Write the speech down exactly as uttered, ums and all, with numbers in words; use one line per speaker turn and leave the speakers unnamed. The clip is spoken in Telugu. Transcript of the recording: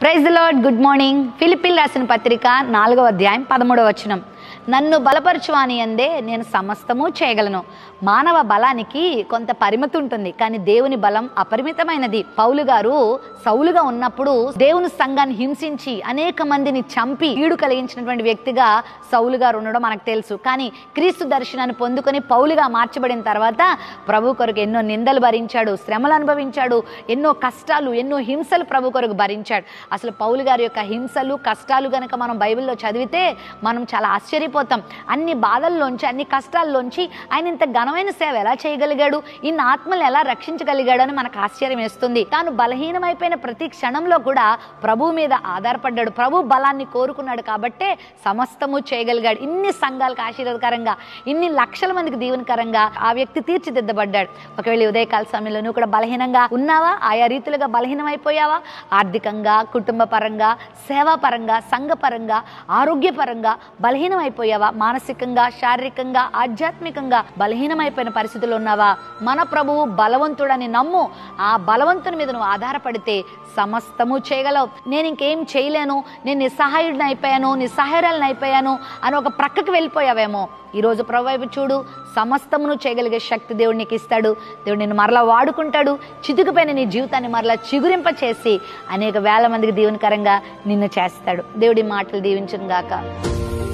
Praise the lord. Good morning. ఫిలిప్పీలు రాసిన పత్రిక నాలుగవ అధ్యాయం పదమూడవ వచనం. నన్ను బలపరచువాని అందే నేను సమస్తము చేయగలను. మానవ బలానికి కొంత పరిమితి ఉంటుంది, కానీ దేవుని బలం అపరిమితమైనది. పౌలు గారు సౌలుగా ఉన్నప్పుడు దేవుని సంఘాన్ని హింసించి అనేక మందిని చంపి కీడు కలిగించినటువంటి వ్యక్తిగా సౌలు గారు ఉండడం మనకు తెలుసు. కానీ క్రీస్తు దర్శనాన్ని పొందుకొని పౌలుగా మార్చబడిన తర్వాత ప్రభు కొరకు ఎన్నో నిందలు భరించాడు, శ్రమలు అనుభవించాడు, ఎన్నో కష్టాలు, ఎన్నో హింసలు ప్రభు కొరకు భరించాడు. అసలు పౌలు గారి యొక్క హింసలు, కష్టాలు గనక మనం బైబిల్లో చదివితే మనం చాలా ఆశ్చర్యపోతాం. అన్ని బాధల్లోంచి, అన్ని కష్టాల్లోంచి ఆయన ఇంత ఘనమైన సేవ ఎలా చేయగలిగాడు, ఇన్ని ఆత్మలు ఎలా రక్షించగలిగాడు అని మనకు ఆశ్చర్యం వేస్తుంది. తాను బలహీనమైపోయిన ప్రతి క్షణంలో కూడా ప్రభు మీద ఆధారపడ్డాడు. ప్రభు బలాన్ని కోరుకున్నాడు కాబట్టే సమస్తము చేయగలిగాడు. ఇన్ని సంఘాలకు ఆశీర్వాదకరంగా, ఇన్ని లక్షల మందికి దీవెనకరంగా ఆ వ్యక్తి తీర్చిదిద్దబడ్డాడు. ఒకవేళ ఉదయకాల సమయంలో నువ్వు కూడా బలహీనంగా ఉన్నావా, ఆయా రీతిలుగా బలహీనమైపోయావా, ఆర్థికంగా, కుటుంబ పరంగా, సేవా పరంగా, సంఘ పరంగా, ఆరోగ్యపరంగా బలహీనమైపోయావా, మానసికంగా, శారీరకంగా, ఆధ్యాత్మికంగా బలహీనమైపోయిన పరిస్థితులు ఉన్నావా, మన ప్రభువు బలవంతుడని నమ్ము. ఆ బలవంతుని మీద నువ్వు ఆధారపడితే సమస్తము చేయగలవు. నేను ఇంకేం చేయలేను, నేను నిస్సహాయుడిని అయిపోయాను, నిస్సహాయురాలను అయిపోయాను అని ఒక ప్రక్కకి వెళ్ళిపోయావేమో, ఈరోజు ప్రభు వైపు చూడు. సమస్తమును చేయగలిగే శక్తి దేవుడు నీకు ఇస్తాడు. దేవుడు నిన్ను మరలా వాడుకుంటాడు. చితుకుపోయిన నీ జీవితాన్ని మరలా చిగురింప చేసి అనేక వేల మందికి దీవెనకరంగా నిన్ను చేస్తాడు. దేవుడి మాటలు దీవించును గాక.